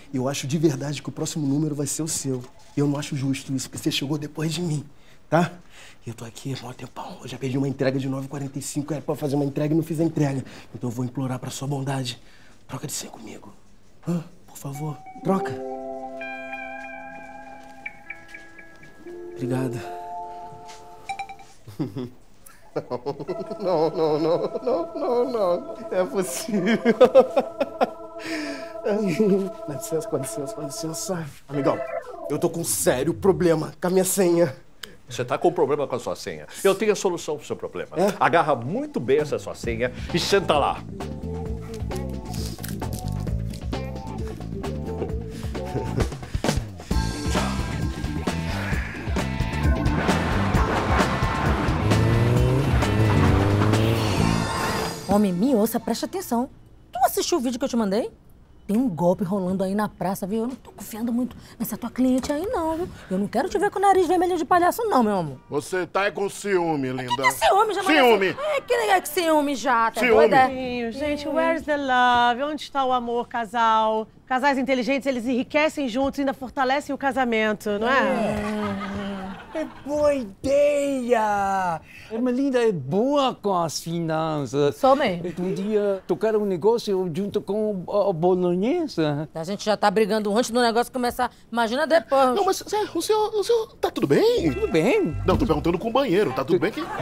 E eu acho de verdade que o próximo número vai ser o seu. Eu não acho justo isso, porque você chegou depois de mim, tá? E eu tô aqui há mó tempão. Eu já perdi uma entrega de 9h45, era pra fazer uma entrega e não fiz a entrega. Então eu vou implorar pra sua bondade. Troca de 100 comigo. Por favor, troca. Obrigado. Não. É possível. Com licença. Amigão, eu tô com um sério problema com a minha senha. Você tá com problema com a sua senha. Eu tenho a solução pro seu problema. É? Agarra muito bem essa sua senha e senta lá. Homem, me ouça, preste atenção. Tu assistiu o vídeo que eu te mandei? Tem um golpe rolando aí na praça, viu? Eu não tô confiando muito nessa tua cliente aí, não, viu? Eu não quero te ver com o nariz vermelho de palhaço, não, meu amor. Você tá com ciúme, linda. Que ciúme, já Ciúme! É, que ciúme já, tá Ciúme. doida? Gente, where's the love? Onde está o amor, casal? Casais inteligentes, eles enriquecem juntos e ainda fortalecem o casamento, não é? É boa ideia! Ermelinda é boa com as finanças. Sou mesmo. Um dia tocar um negócio junto com a bolonhesa. A gente já tá brigando antes do negócio começar. Imagina depois. Não, mas sério, o senhor tá tudo bem? Tudo bem? Não, tô perguntando com o banheiro. Tá tudo bem aqui?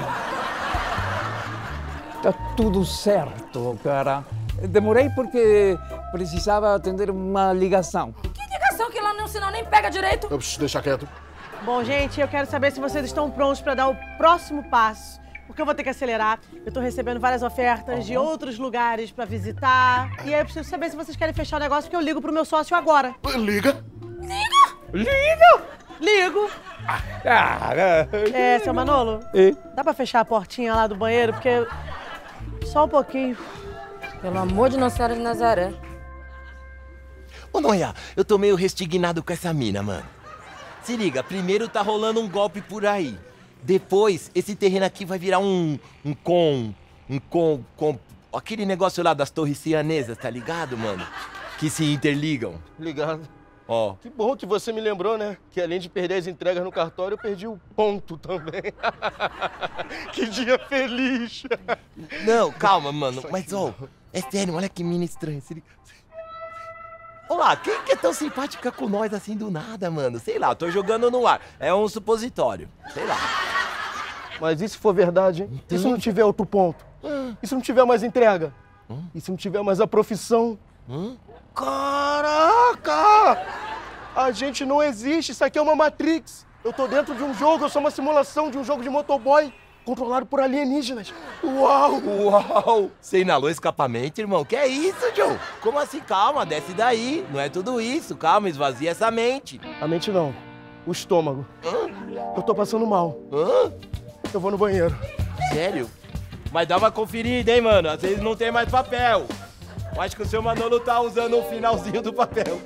Tá tudo certo, cara. Demorei porque precisava atender uma ligação. Que ligação que lá no sinal nem pega direito? Eu preciso deixar quieto. Bom, gente, eu quero saber se vocês estão prontos para dar o próximo passo. Porque eu vou ter que acelerar. Eu tô recebendo várias ofertas de outros lugares para visitar. E aí eu preciso saber se vocês querem fechar o negócio, porque eu ligo pro meu sócio agora. Liga. Ligo! Seu Manolo, dá pra fechar a portinha lá do banheiro? Porque... Só um pouquinho. Pelo amor de Nossa Senhora de Nazaré. Ô, Noia, eu tô meio restignado com essa mina, mano. Se liga, primeiro tá rolando um golpe por aí. Depois, esse terreno aqui vai virar aquele negócio lá das torres cianesas, tá ligado, mano? Que se interligam. Ligado. Ó. Que bom que você me lembrou, né? Que além de perder as entregas no cartório, eu perdi o ponto também. Que dia feliz! Não, calma, mano. Mas, ó, é sério, olha que mina estranha. Se liga. Olá, quem que é tão simpática com nós assim do nada, mano? Sei lá, tô jogando no ar. É um supositório. Sei lá. Mas e se for verdade, hein? E se não tiver outro ponto? E se não tiver mais entrega? E se não tiver mais a profissão? Caraca! A gente não existe, isso aqui é uma Matrix. Eu tô dentro de um jogo, eu sou uma simulação de um jogo de motoboy controlado por alienígenas. Uau! Uau! Você inalou escapamento, irmão? Que é isso, Joe? Como assim? Calma, desce daí. Não é tudo isso. Calma, esvazia essa mente. A mente não, o estômago. Eu tô passando mal. Eu vou no banheiro. Sério? Mas dá uma conferida, hein, mano? Às vezes não tem mais papel. Eu acho que o seu Manolo tá usando o finalzinho do papel.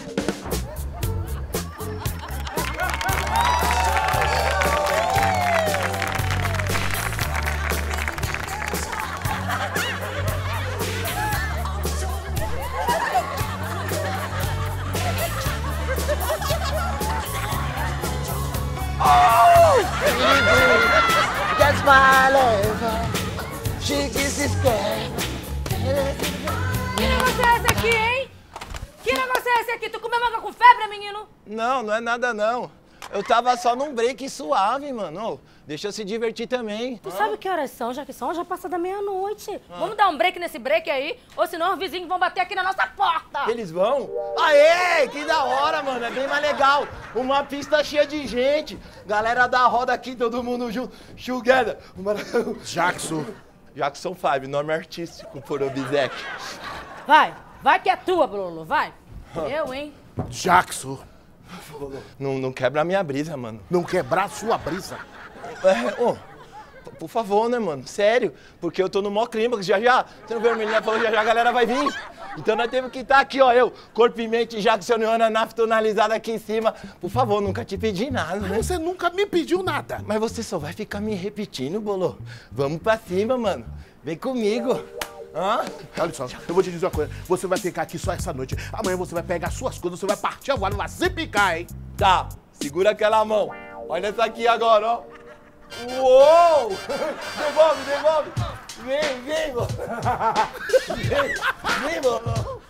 That's my love. She kisses scared. Que negócio é esse aqui, hein? Que negócio é esse aqui? Tu comeu manga com febre, menino? Não, não é nada, não. Eu tava só num break suave, mano. Ô, deixa eu se divertir também. Tu sabe que horas são? Já que são, já passa da meia-noite. Vamos dar um break nesse break aí? Ou senão os vizinhos vão bater aqui na nossa porta. Eles vão? Aê, que da hora, mano. É bem mais legal. Uma pista cheia de gente. Galera da roda aqui, todo mundo junto. Together. Jackson. Jackson 5, nome artístico por Obsec. Vai que é tua, Bruno, vai. Eu, hein? Jackson. Não quebra a minha brisa, mano. Não quebrar sua brisa. Por favor, né, mano? Sério. Porque eu tô no mó clímax, já. Você não viu a menina falou, já a galera vai vir. Então nós temos que estar aqui, ó, eu, corpo e mente, Jackson e Ana naftonalizada aqui em cima. Por favor, nunca te pedi nada, né? Você nunca me pediu nada. Mas você só vai ficar me repetindo, Bolô. Vamos pra cima, mano. Vem comigo. Hã? Olha só, eu vou te dizer uma coisa. Você vai ficar aqui só essa noite. Amanhã você vai pegar suas coisas, você vai partir agora, não vai se picar, hein? Tá, segura aquela mão. Olha essa aqui agora, ó. Uou! Devolve, devolve. Vem, mano. Vem, mano.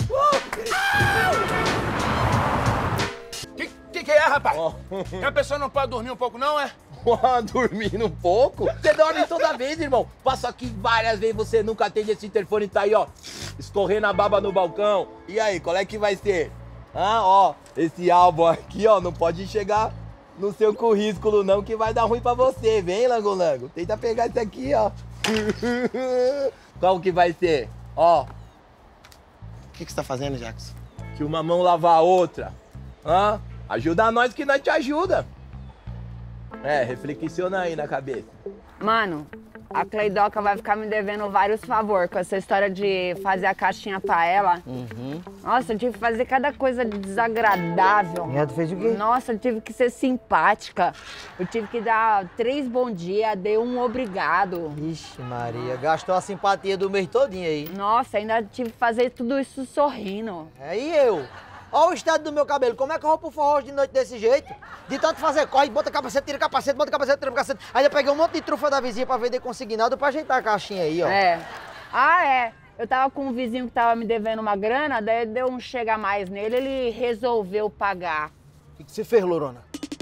Que é, rapaz? Que a pessoa não pode dormir um pouco, não, é? Dormindo um pouco? Você dorme toda vez, irmão. Passo aqui várias vezes, você nunca atende esse interfone e tá aí, ó, escorrendo a baba no balcão. E aí, qual é que vai ser? Ah, ó, esse álbum aqui, ó, não pode chegar no seu currículo não, que vai dar ruim pra você. Vem, Langolango. Tenta pegar esse aqui, ó. Qual que vai ser? Ó. O que você tá fazendo, Jackson? Que uma mão lava a outra. Hã? Ajuda nós que nós te ajuda. É, reflexiona aí na cabeça. Mano, a Cleidoca vai ficar me devendo vários favores com essa história de fazer a caixinha pra ela. Nossa, eu tive que fazer cada coisa desagradável. E tu fez o quê? Nossa, eu tive que ser simpática. Eu tive que dar 3 bom dia, dei 1 obrigado. Ixi, Maria, gastou a simpatia do mês todinho aí. Nossa, ainda tive que fazer tudo isso sorrindo. É, e eu? Olha o estado do meu cabelo, como é que eu vou pro forró de noite desse jeito? De tanto fazer corre, bota capacete, tira capacete, bota capacete, tira capacete. Aí eu peguei um monte de trufa da vizinha pra vender consignado pra ajeitar a caixinha aí, ó. É. Ah, é. Eu tava com um vizinho que tava me devendo uma grana, daí deu um chega a mais nele, ele resolveu pagar. O que você fez, Lorona?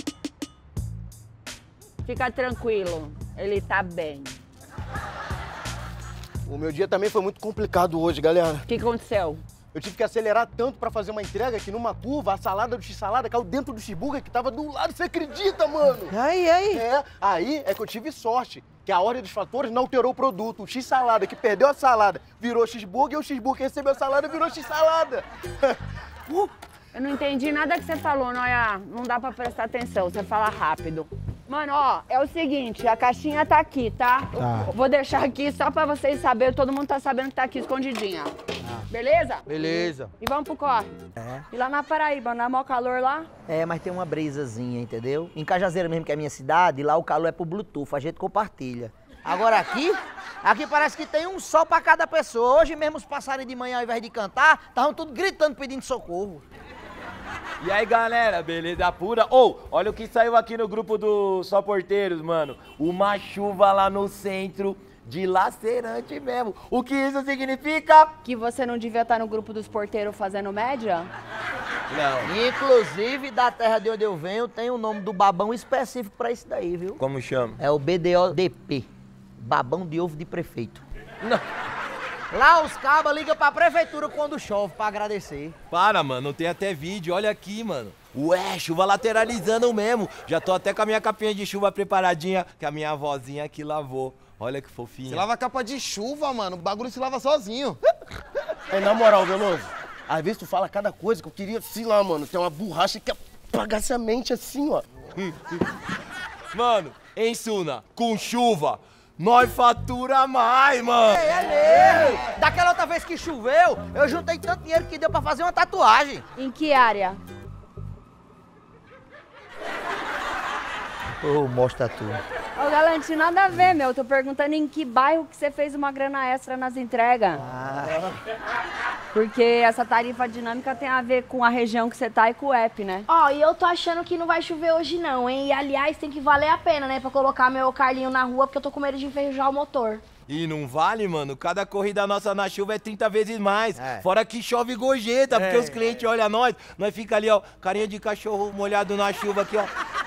Fica tranquilo, ele tá bem. O meu dia também foi muito complicado hoje, galera. O que aconteceu? Eu tive que acelerar tanto pra fazer uma entrega que numa curva a salada do X-salada caiu dentro do cheeseburger que tava do lado. Você acredita, mano? Aí? Aí é que eu tive sorte, que a ordem dos fatores não alterou o produto. O X-salada que perdeu a salada virou cheeseburger e o cheeseburger recebeu a salada e virou X-salada. Eu não entendi nada que você falou, Noia. Não dá pra prestar atenção, você fala rápido. Mano, ó, é o seguinte, a caixinha tá aqui, tá? Eu vou deixar aqui só pra vocês saberem, todo mundo tá sabendo que tá aqui escondidinha. Beleza? Beleza. E vamos pro corre. É. E lá na Paraíba, não é maior calor lá? É, mas tem uma brisazinha, entendeu? Em Cajazeira mesmo, que é a minha cidade, lá o calor é pro Bluetooth, a gente compartilha. Agora aqui parece que tem um sol pra cada pessoa. Hoje mesmo os passarinhos de manhã, ao invés de cantar, estavam tudo gritando, pedindo socorro. E aí, galera, beleza pura? Olha o que saiu aqui no grupo do Só Porteiros, mano. Uma chuva lá no centro, dilacerante mesmo. O que isso significa? Que você não devia estar no grupo dos porteiros fazendo média? Não. Inclusive, da terra de onde eu venho, tem o nome do babão específico pra isso daí, viu? Como chama? É o BDODP, babão de ovo de prefeito. Não. Lá os cabas ligam pra prefeitura quando chove pra agradecer. Para, mano, tem até vídeo, olha aqui, mano. Ué, chuva lateralizando mesmo. Já tô até com a minha capinha de chuva preparadinha, que a minha avózinha aqui lavou. Olha que fofinha. Você lava a capa de chuva, mano, o bagulho se lava sozinho. É, na moral, Veloso, às vezes tu fala cada coisa que eu queria, sei lá, mano, tem uma borracha que apagasse a mente assim, ó. Mano, em Suna, com chuva, nós fatura mais, mano. É mesmo. Daquela outra vez que choveu, eu juntei tanto dinheiro que deu pra fazer uma tatuagem. Em que área? Ô, mostra tu. Ô, Galante, nada a ver, meu. Tô perguntando em que bairro que você fez uma grana extra nas entregas. Porque essa tarifa dinâmica tem a ver com a região que você tá e com o app, né? Ó, e eu tô achando que não vai chover hoje não, hein? E aliás, tem que valer a pena, né? Pra colocar meu Carlinho na rua, porque eu tô com medo de enferrujar o motor. E não vale, mano? Cada corrida nossa na chuva é 30 vezes mais. Fora que chove gorjeta, porque os clientes olham nós fica ali, ó, carinha de cachorro molhado na chuva aqui, ó.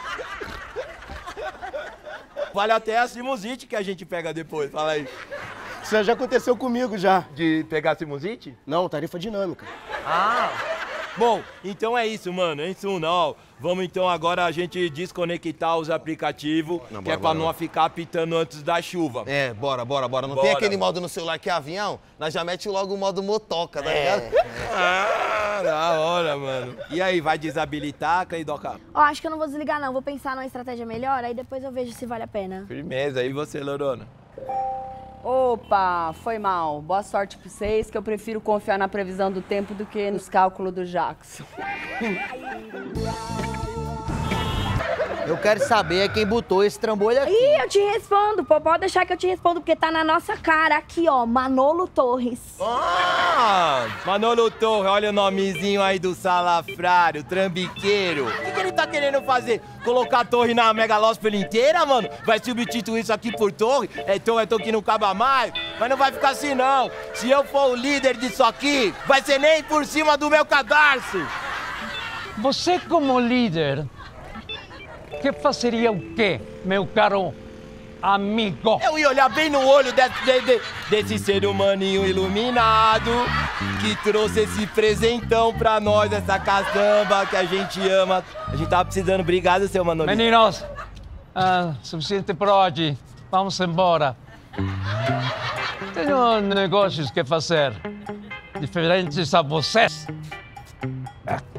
Vale até a sinusite que a gente pega depois, fala aí. Isso já aconteceu comigo já. De pegar sinusite? Não, tarifa dinâmica. Bom, então é isso, mano. É isso, não. Vamos então agora a gente desconectar os aplicativos, que é pra não ficar apitando antes da chuva. É, bora. Não tem aquele modo no celular que é avião? Nós já mete logo o modo motoca, tá ligado? Da hora, mano. E aí, vai desabilitar, Cleidoca? Ó, acho que eu não vou desligar não, vou pensar numa estratégia melhor, aí depois eu vejo se vale a pena. Firmeza. E você, Lorona? Opa, foi mal. Boa sorte pra vocês, que eu prefiro confiar na previsão do tempo do que nos cálculos do Jackson. Eu quero saber quem botou esse trambolho aqui. Ih, eu te respondo, pô. Pode deixar que eu te respondo, porque tá na nossa cara. Aqui, ó, Manolo Torres. Ah, Manolo Torres, olha o nomezinho aí do salafrário, trambiqueiro. O que ele tá querendo fazer? Colocar a torre na megalóspole inteira, mano? Vai substituir isso aqui por torre? É torre que não acaba mais? Mas não vai ficar assim, não. Se eu for o líder disso aqui, vai ser nem por cima do meu cadarço. Você como líder, que fazeria o quê, meu caro amigo? Eu ia olhar bem no olho desse ser humaninho iluminado que trouxe esse presentão pra nós, essa caçamba que a gente ama. A gente tava precisando. Obrigado, seu Manolito. Meninos, suficiente por hoje. Vamos embora. Tenho negócios que fazer, diferentes a vocês.